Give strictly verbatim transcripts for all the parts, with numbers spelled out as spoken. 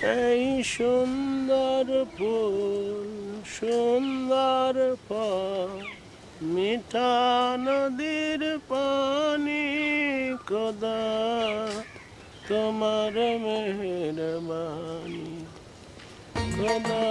এই সুন্দর ফুল সুন্দর ফল মিঠা নদীর পানি খোদা তোমার মেহেরবানি খোদা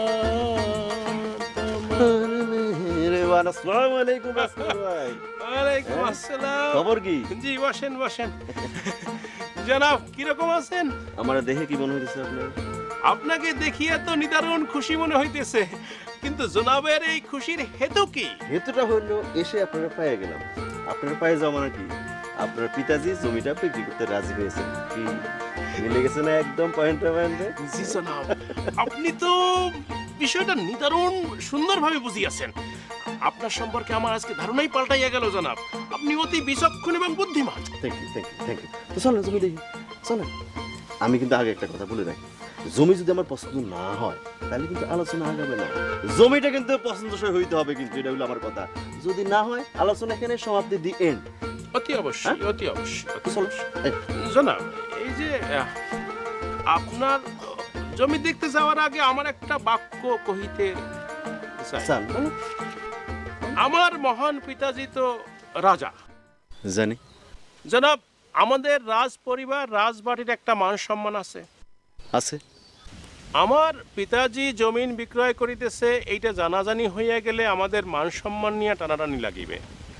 তোমার মেহেরবানি। আসসালামু আলাইকুম রাসূল ভাই। ওয়ালাইকুম আসসালাম। খবর কি? জি বসেন বসেন। জনাব কিরকম আছেন? আমার দেখে কি মনে হইতেছে আপনার? আপনাকে দেখিয়ে তো নিদারুণ খুশি মনে হইতেছে, কিন্তু জনাবের এই খুশির হেতু কি? হেতুটা হলো এসে আপনারা পেয়ে গেলাম। আপনার পায়ে যাওয়া মানে কি, আপনার পিতাজি জমিটা বিক্রি করতে রাজি হয়েছে। কি মিলে গেছে না একদম পয়েন্টে পয়েন্টে? জি জনাব, আপনি তো বিষয়টা নিদারুণ সুন্দরভাবে বুঝিয়েছেন। আপনার সম্পর্কে আমার আজকে ধারণাই পাল্টাইয়া গেল জনাব। আপনি অতি বিচক্ষণ এবং বুদ্ধিমান। Thank you thank you thank you. তো চলেন জমি দেখি, চলেন। আমি কিন্তু আগে একটা কথা বলে রাখি, জমি যদি আমার পছন্দ না হয় তাহলে কিন্তু আলোচনা আগাবে না। জমিটা কিন্তু পছন্দসই হইতে হবে, কিন্তু এটা হলো আমার কথা। যদি না হয় আলোচনা এখানে সমাপ্তি, দি এন্ড। অতি অবশ্যই অতি অবশ্যই। জনাব এই যে আপনার জমি দেখতে যাওয়ার আগে আমার একটা বাক্য কহিতে চাই। আমার মহান পিতাজি তো রাজা, জানি জনাব। আমাদের রাজ পরিবার রাজবাড়ির একটা মান সম্মান আছে আছে আমার পিতাজি জমিন বিক্রয় করিতেছে, এইটা জানাজানি হইয়া গেলে আমাদের মান সম্মান নিয়ে টানাটানি লাগিবে।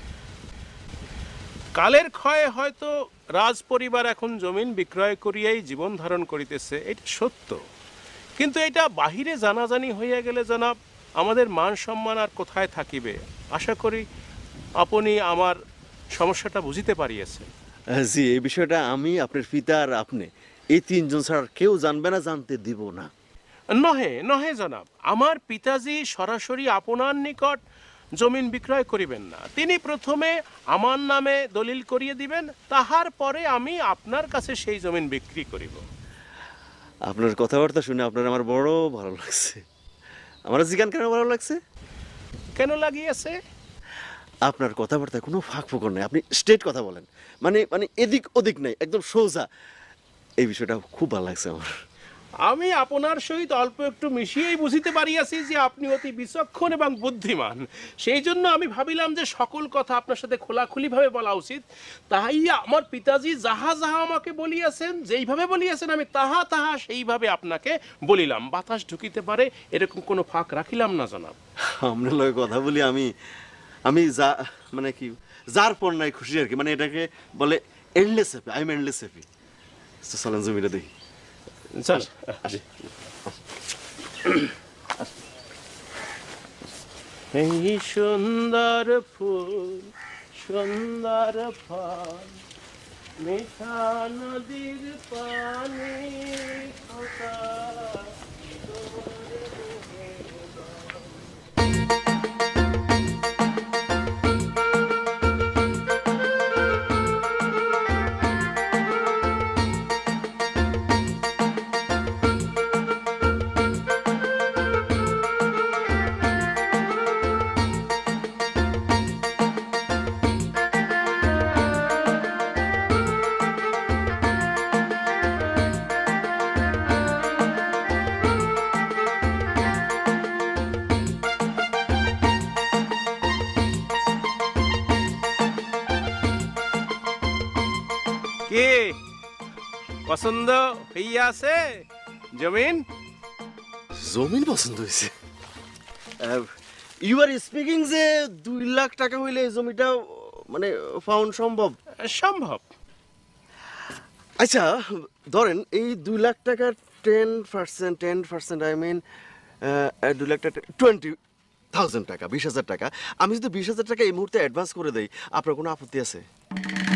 কালের ক্ষয়ে হয়তো রাজ পরিবার এখন জমিন বিক্রয় করিয়াই জীবন ধারণ করিতেছে, এটা সত্য। কিন্তু এটা বাহিরে জানাজানি হইয়া গেলে জনাব আমাদের মান সম্মান আর কোথায় থাকিবে? আশা করি আপনি আমার সমস্যাটা বুঝিতে পারিয়েছেন। জি, এই বিষয়টা আমি, আপনার পিতা আর আপনি, এই তিনজন ছাড়া কেউ জানবে না, জানতে দিব না। নহে নহে জনাব, আমার পিতাজি সরাসরি আপনার নিকট জমিন বিক্রয় করিবেন না। তিনি প্রথমে আমার নামে দলিল করিয়ে দিবেন, তাহার পরে আমি আপনার কাছে সেই জমিন বিক্রি করিব। আপনার কথাবার্তা শুনে আপনার আমার বড় ভালো লাগছে। আমার জিজ্ঞান কেন ভালো লাগছে? কেন লাগিয়েছে? আপনার কথাবার্তায় কোনো ফাঁক ফোকর নেই, আপনি স্ট্রেট কথা বলেন, মানে মানে এদিক ওদিক নাই, একদম সোজা। এই বিষয়টা খুব ভালো লাগছে আমার। আমি আপনার সহিত অল্প একটু মিশিয়েই বুঝিতে পারিয়াছি যে আপনি অতি বিচক্ষণ এবং বুদ্ধিমান। সেই জন্য আমি ভাবিলাম যে সকল কথা আপনার সাথে খোলাখুলিভাবে বলা উচিত। তাই আমার পিতাজি যাহা যাহা আমাকে বলিয়াছেন, যেইভাবে বলিয়াছেন আমি তাহা তাহা সেইভাবে আপনাকে বলিলাম। বাতাস ঢুকিতে পারে এরকম কোনো ফাঁক রাখিলাম না জনাব। আপনার লগে কথা বলি আমি আমি যা মানে কি যার পর নাই খুশি আর কি, মানে এটাকে বলে endless happy. I am endless happy. চলেন জমিটা দেখি। চল। এই সুন্দর ফুল সুন্দর ফল মিঠা নদীর পানি খোদা কি পছন্দ হইয়াছে? জমিন জমিন পছন্দ হয়েছে? ইউ আর স্পিকিং যে দুই লাখ টাকা হইলে এই জমিটা মানে ফাউন্ড সম্ভব? সম্ভব। আচ্ছা ধরেন এই দুই লাখ টাকার ten percent ten percent I mean দুই লাখ টাকা টোয়েন্টি থাউজেন্ড টাকা, বিশ হাজার টাকা। আমি যদি বিশ হাজার টাকা এই মুহূর্তে অ্যাডভান্স করে দেই, আপনার কোনো আপত্তি আছে?